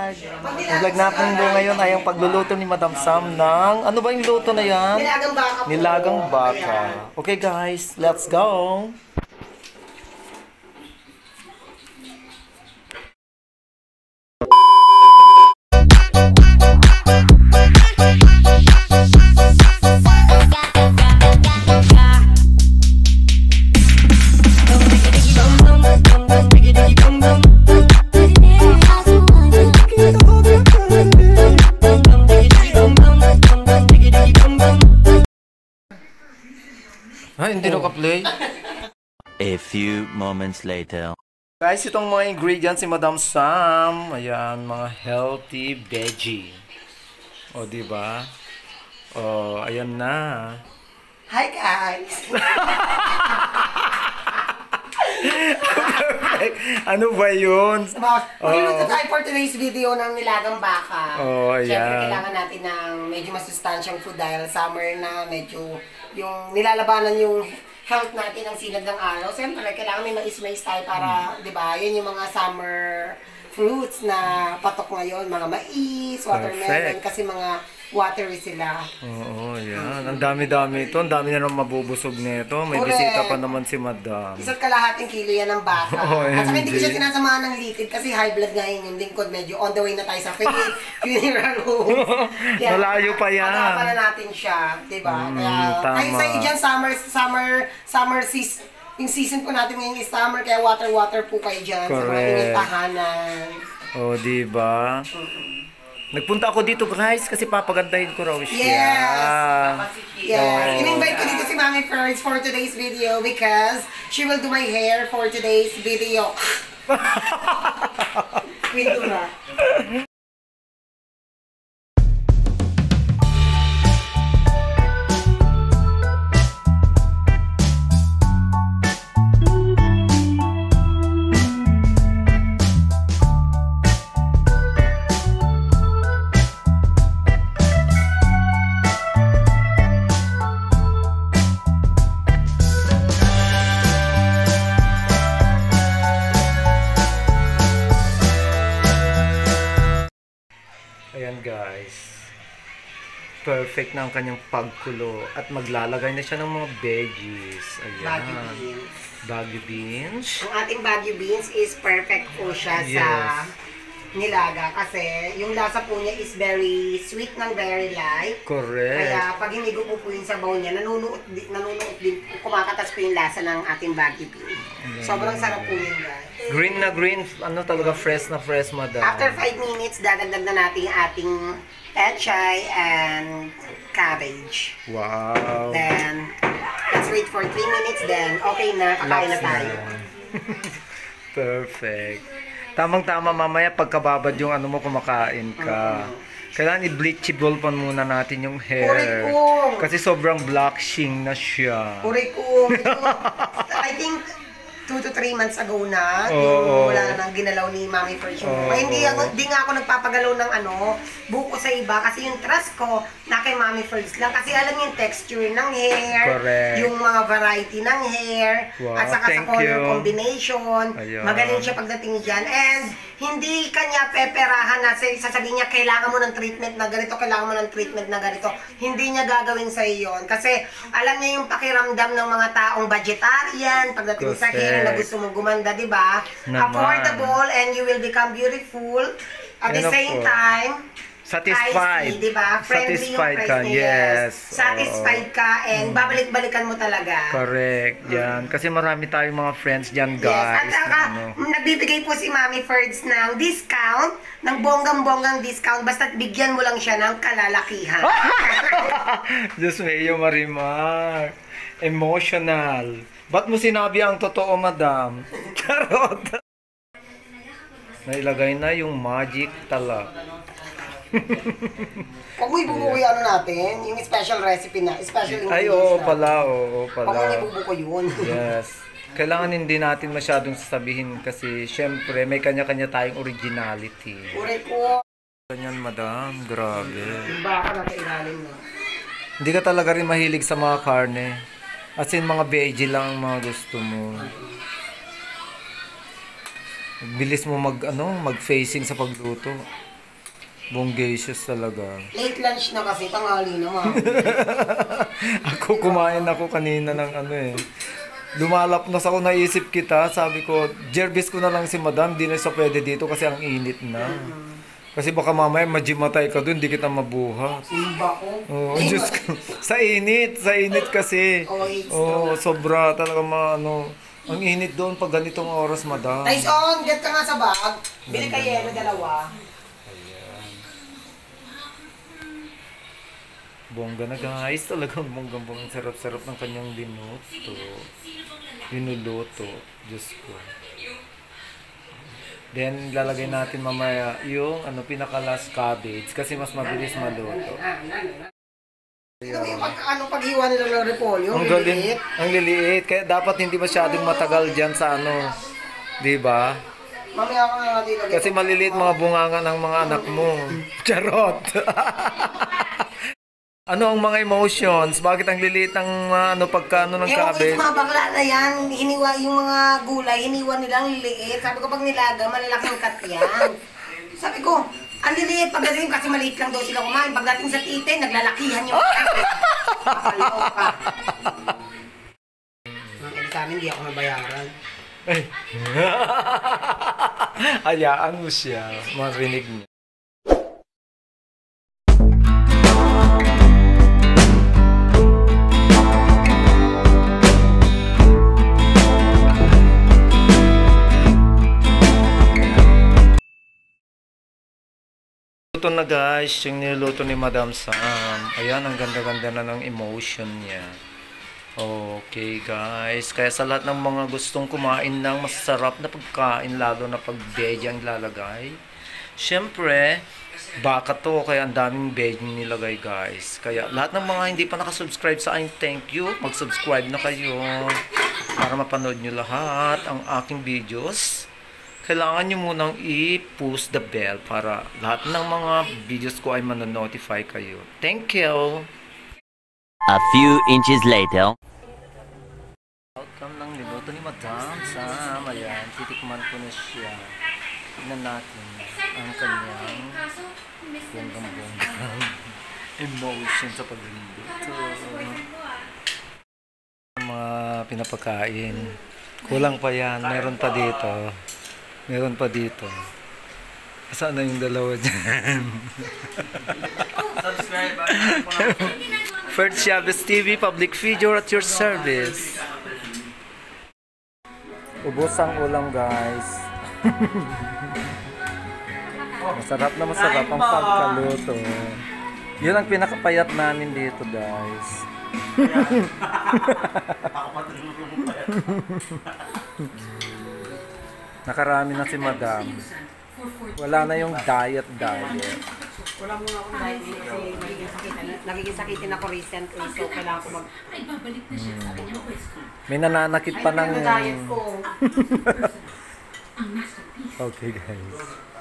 vlog. Ang vlog natin ngayon ay ang pagluluto ni Madam Sam ng... Ano ba yung luto na yan? Nilagang baka po. Nilagang baka. Okay guys, let's go! Hindi naka-play. A few moments later. Guys, itong mga ingredients si Madam Sam. Ayan, mga healthy veggie. O, diba? O, ayan na. Hi guys! Ano ba yun? Magluluto tayo for today's video ng nilagang baka. Oh, ayan. Siyempre, kailangan natin ng medyo masustansyang food dahil summer na, medyo yung nilalabanan yung health natin ng sinag ng araw. Siyempre, kailangan may mais-mais tayo para, di ba, yun yung mga summer fruits na patok ngayon. Mga mais, watermelon, kasi mga watery sila. Oo, yan. Ang dami-dami ito. Ang dami na naman mabubusog nito. May bisita pa naman si Madam. Isa't kalahating kilo yan ng baka. At saka hindi ko siya sinasamahan ng litid kasi high blood ngayon yung lingkod. Medyo on the way na tayo sa funeral home. Malayo pa yan. Pagkapan na natin siya. Diba? Kaya, kahit sa iyo dyan, summer season. Yung season po natin ngayon is summer, kaya water po kayo dyan. Correct. Sa mga inyong tahanan. O, diba? Nagpunta ako dito guys kasi papagandahin ko raw siya. Yes. In-invite ko dito si Mami Ferds for today's video because she will do my hair for today's video. Pintura. Ayan guys, perfect na ang kanyang pagkulo at maglalagay na siya ng mga veggies. Ayan. Bagu beans. Ang ating bagu beans is perfect po siya sa nilaga kasi yung lasa po niya is very sweet ng very light. Correct. Kaya pag hinigo po yung sabaw niya, nanunuot din, kumakatas po yung lasa ng ating bagu beans. Sobrang sarap po yun guys. Green na green, ano talaga fresh na fresh, Madam. After 5 minutes, dadagdag na natin yung ating pechay and cabbage. Wow. Then, let's wait for 3 minutes, then okay na, kakain na tayo. Perfect. Tamang-tama mamaya pagkababad yung ano mo kumakain ka. Kailangan i-bleachable pa muna natin yung hair. Kasi sobrang blacking na siya. Kurikong. I think 2 to 3 months ago na, yung wala nang ginalaw ni Mami Ferds. Hindi nga ako nagpapagalaw ng buko sa iba kasi yung trust ko na kay Mami Ferds lang. Kasi alam yung texture ng hair, yung mga variety ng hair, at saka sa color combination. Magaling siya pagdating dyan. And hindi kanya peperahan na sasabihin niya kailangan mo ng treatment na ganito, kailangan mo ng treatment na ganito. Hindi niya gagawin sa iyo yun. Kasi alam niya yung pakiramdam ng mga taong vegetarian pagdating sa hair na gusto mo gumanda, di ba? Affordable and you will become beautiful. At the same time, satisfied. Di ba? Friendly yung price niya. Yes. Satisfied ka and babalik-balikan mo talaga. Correct. Yan. Kasi marami tayong mga friends dyan, guys. Yes. At nagbibigay po si Mami Ferds ng discount, ng bonggang-bonggang discount, basta bigyan mo lang siya ng kalalakihan. Diyos medyo Marimar. Emotional. Ba't mo sinabi ang totoo, Madam? Charot! Nailagay na yung magic tala. Huwag mo ibubuko yung natin, yung special recipe na, special ingredients. Ay, oo pala, oo pala. Huwag mo ibubuko yun. Yes. Kailangan hindi natin masyadong sasabihin kasi syempre may kanya-kanya tayong originality. Ure po. Ganyan, Madam. Grabe. Yung baka na kailalim na. Hindi ka talaga rin mahilig sa mga karne. As in, mga veggie lang ang mga gusto mo. Bilis mo mag-facing sa pagluto. Bonggacious talaga. Late lunch na kasi, tanghali na mga. Ako kumain ako kanina ng ano eh. Lumalapnos ako, naisip kita. Sabi ko, Jervis ko na lang si madam. Di na siya pwede dito kasi ang init na. Kasi baka mamaya majimatay ka dun, di kita mabuhat. Simba ko. Oo, Diyos ko. Sa init kasi. Oo, sobra talaga ano. Ang init doon pag ganitong oras, madam. Tyson, get ka nga sa bag. Bili ka yelo, dalawa. Bongga na guys, talagang bonggang-bonggang sarap-sarap ng kanyang linuluto. Diyos ko. Then, lalagay natin mamaya yung pinaka-last cabbage kasi mas mabilis maluto. Paghiwa nila ng repolyo, ang galing, ang liliit. Kaya dapat hindi masyadong matagal dyan sa diba? Mamaya ka nga dito. Kasi maliliit mga bunganga ng mga anak mo. Charot! Ano ang mga emotions? Bakit ang liliit ng pagkano ng cabbage? Yung mga bakla na yan, yung mga gulay, iniwan nilang liliit. Sabi ko pag nilaga, malalaking cut yan. Sabi ko, ang liliit pagdating kasi maliit lang daw sila kumain. Pagdating sa tite, naglalakihan yung kapaloka. Sa amin, hindi ako nabayaran. Hayaan mo siya, marinig niya. Luto na guys, yung niluto ni Madam Sam. Ayan, ang ganda-ganda na ng emotion niya. Okay guys, kaya sa lahat ng mga gustong kumain ng masarap na pagkain, lalo na pag veggie ang lalagay, syempre, baka to, kaya ang daming veggie nilagay guys. Kaya lahat ng mga hindi pa nakasubscribe sa akin, thank you. Mag-subscribe na kayo para mapanood nyo lahat ang aking videos. Kailangan nyo munang i-push the bell para lahat ng mga videos ko ay manonotify kayo. Thank you! A few inches later. Outcome ng niluto ni Madam Sam. Ayan, titikman ko na siya. Tignan natin ang kanyang bonggang-bonggang emotion sa pagluluto. Mga pinapakain. Kulang pa yan. Meron pa dito. Meron pa dito. Saan na yung dalawa dyan? Subscribe. First Chavez TV, public figure at your service. Ubos ang ulam guys. Masarap na masarap ang pagkaluto. Yun ang pinakapayat namin dito guys. Nakarami na si Madam. Wala na yung diet. Wala muna akong diet kasi nagiging sakitin ako recently, so kailangan ko mag... May nananakit pa ng... diet ko. Okay guys.